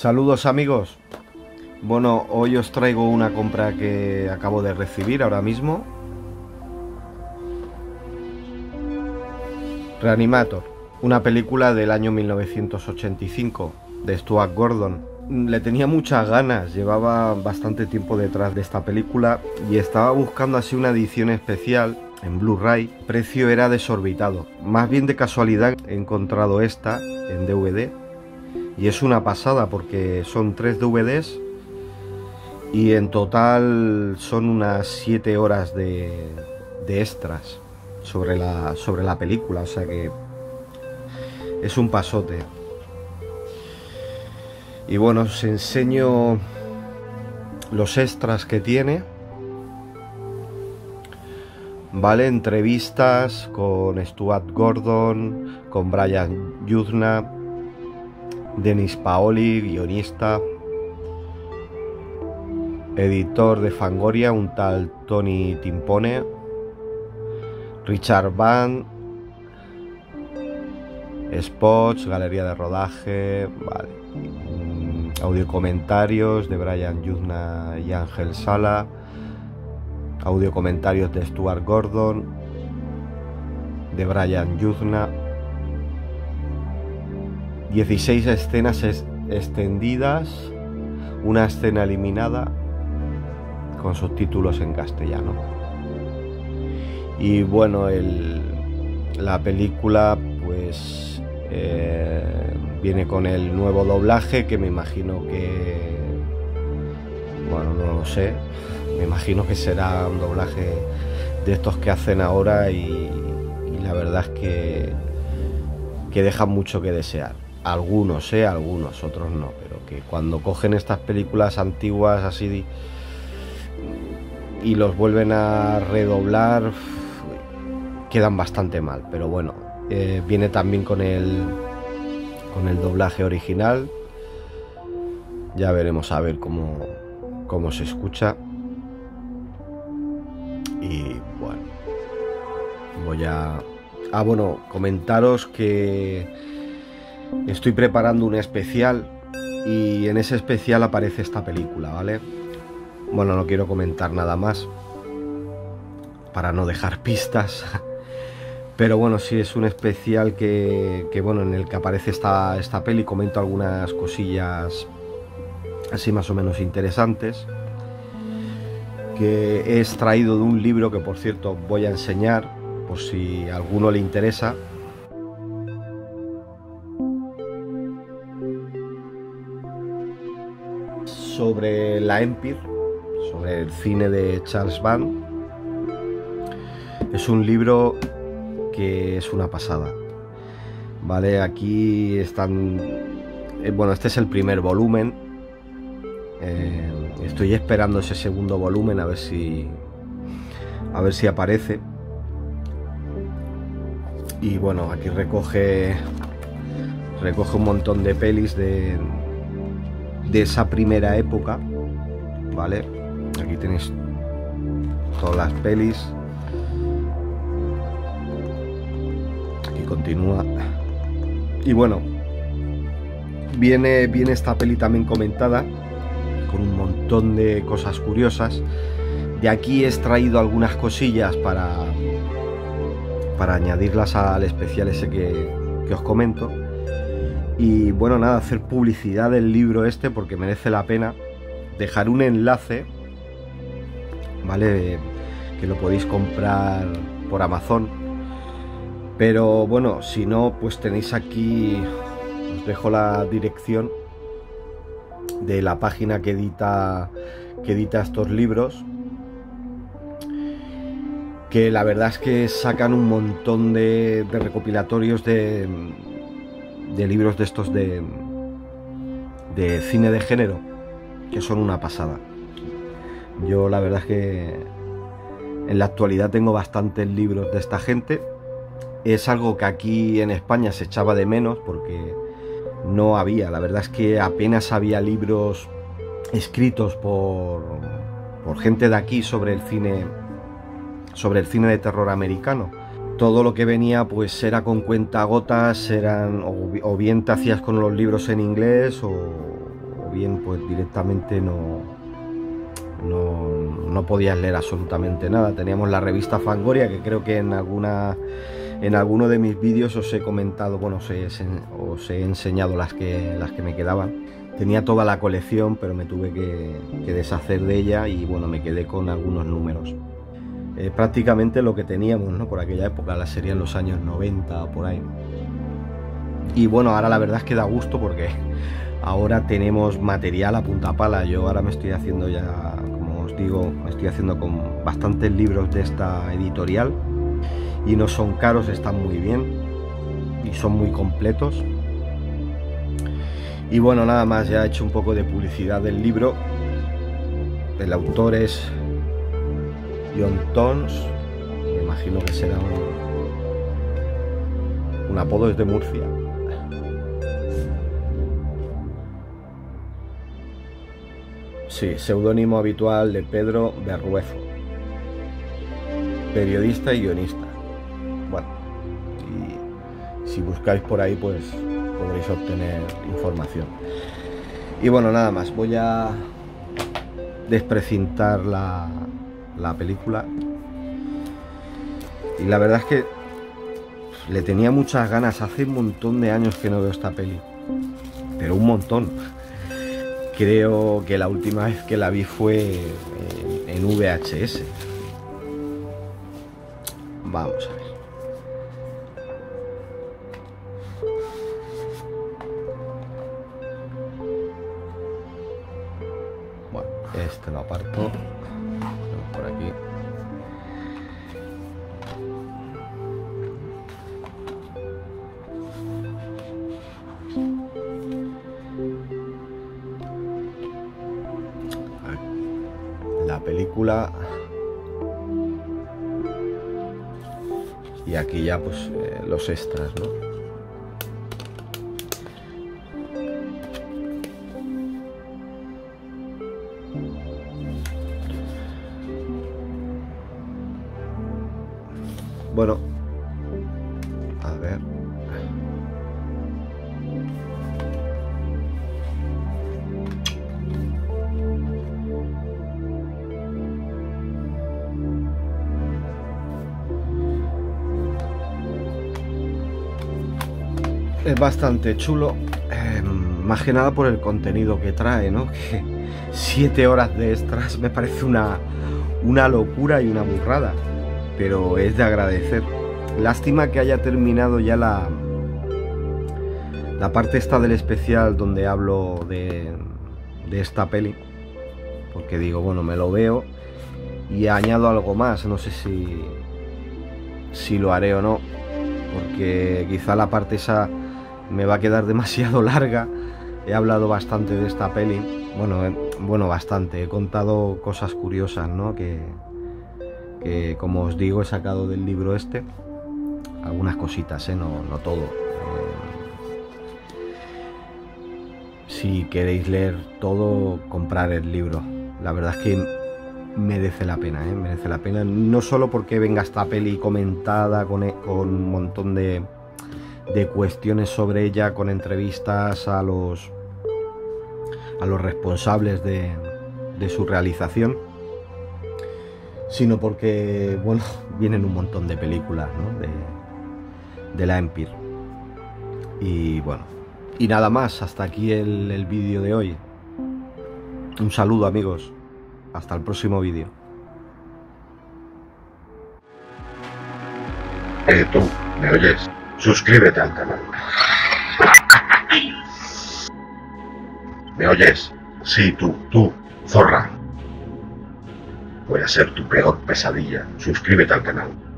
Saludos amigos. Bueno, hoy os traigo una compra que acabo de recibir ahora mismo. Reanimator, una película del año 1985 de Stuart Gordon. Le tenía muchas ganas, llevaba bastante tiempo detrás de esta película y estaba buscando así una edición especial en Blu-ray. El precio era desorbitado. Más bien de casualidad he encontrado esta en DVD y es una pasada porque son 3 DVDs y en total son unas 7 horas de extras sobre la película, o sea que es un pasote. Y bueno, os enseño los extras que tiene. Vale, entrevistas con Stuart Gordon, con Brian Yuzna, Dennis Paoli, guionista, editor de Fangoria, un tal Tony Timpone, Richard Van, spots, galería de rodaje, vale, audio comentarios de Brian Yuzna y Ángel Sala, audio comentarios de Stuart Gordon, de Brian Yuzna, 16 escenas extendidas, una escena eliminada con subtítulos en castellano. Y bueno, la película pues viene con el nuevo doblaje, que me imagino que, bueno, no lo sé, me imagino que será un doblaje de estos que hacen ahora y la verdad es que dejan mucho que desear. Algunos, algunos, otros no, pero que cuando cogen estas películas antiguas así y los vuelven a redoblar, quedan bastante mal, pero bueno, viene también con el doblaje original. Ya veremos a ver cómo se escucha. Y bueno, bueno, comentaros que estoy preparando un especial y en ese especial aparece esta película, ¿vale? Bueno, no quiero comentar nada más para no dejar pistas. Pero bueno, sí, es un especial que bueno, en el que aparece esta peli. Comento algunas cosillas así más o menos interesantes que he extraído de un libro que, por cierto, voy a enseñar por si a alguno le interesa. Sobre la Empire, sobre el cine de Charles Band. Es un libro que es una pasada, vale. Aquí están, bueno, este es el primer volumen, estoy esperando ese segundo volumen a ver si aparece. Y bueno, aquí recoge un montón de pelis de esa primera época, vale. Aquí tenéis todas las pelis. Continúa. Y bueno, viene esta peli también comentada con un montón de cosas curiosas. De aquí he extraído algunas cosillas para añadirlas al especial ese que os comento. Y bueno, nada, hacer publicidad del libro este porque merece la pena. Dejar un enlace, vale, que lo podéis comprar por Amazon. Pero bueno, si no, pues tenéis aquí, os dejo la dirección de la página que edita estos libros, que la verdad es que sacan un montón de recopilatorios de libros de estos de cine de género, que son una pasada. Yo la verdad es que en la actualidad tengo bastantes libros de esta gente. Es algo que aquí en España se echaba de menos porque no había, la verdad es que apenas había libros escritos por gente de aquí sobre el cine de terror americano. Todo lo que venía pues era con cuentagotas, o bien te hacías con los libros en inglés o bien pues directamente no podías leer absolutamente nada. Teníamos la revista Fangoria, que creo que en alguno de mis vídeos os he comentado, bueno, os he enseñado las que me quedaban. Tenía toda la colección, pero me tuve que deshacer de ella y bueno, me quedé con algunos números. Prácticamente lo que teníamos, ¿no? Por aquella época, la serie en los años 90 o por ahí. Y bueno, ahora la verdad es que da gusto porque ahora tenemos material a punta pala. Yo ahora me estoy haciendo ya, como os digo, me estoy haciendo con bastantes libros de esta editorial y no son caros, están muy bien y son muy completos. Y bueno, nada más, ya he hecho un poco de publicidad del libro. El autor es John Tons, me imagino que será un apodo, es de Murcia. Sí, seudónimo habitual de Pedro Berruezo, periodista y guionista. Bueno, y si buscáis por ahí pues podréis obtener información. Y bueno, nada más, voy a desprecintar la película. Y la verdad es que le tenía muchas ganas. Hace un montón de años que no veo esta peli, pero un montón. Creo que la última vez que la vi fue en VHS. Vamos a ver. Bueno, este lo aparto. Por aquí. La película. Y aquí ya pues los extras, ¿no? Bueno, a ver. Es bastante chulo, más que nada por el contenido que trae, ¿no? Que 7 horas de extras me parece una locura y una burrada, pero es de agradecer. Lástima que haya terminado ya la parte esta del especial donde hablo de esta peli, porque digo, bueno, me lo veo y añado algo más, no sé si lo haré o no, porque quizá la parte esa me va a quedar demasiado larga. He hablado bastante de esta peli, bueno, bastante, he contado cosas curiosas, ¿no? Que como os digo, he sacado del libro este algunas cositas, no todo. Si queréis leer todo, comprar el libro. La verdad es que merece la pena, merece la pena, no solo porque venga esta peli comentada con un montón de cuestiones sobre ella, con entrevistas a los responsables de su realización, sino porque, bueno, vienen un montón de películas, ¿no? de la Empire. Y bueno, y nada más, hasta aquí el vídeo de hoy. Un saludo, amigos, hasta el próximo vídeo. Tú, ¿me oyes? Suscríbete al canal. ¿Me oyes? Sí, tú, zorra. Voy a ser tu peor pesadilla. Suscríbete al canal.